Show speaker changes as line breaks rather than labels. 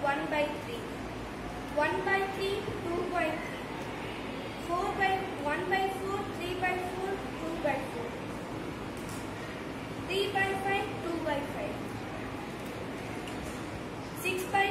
1 by 3. 1 by 3, 2 by 3. 4 by 1 by 4, 3 by 4, 2 by 4. 3 by 5, 2 by 5. 6 by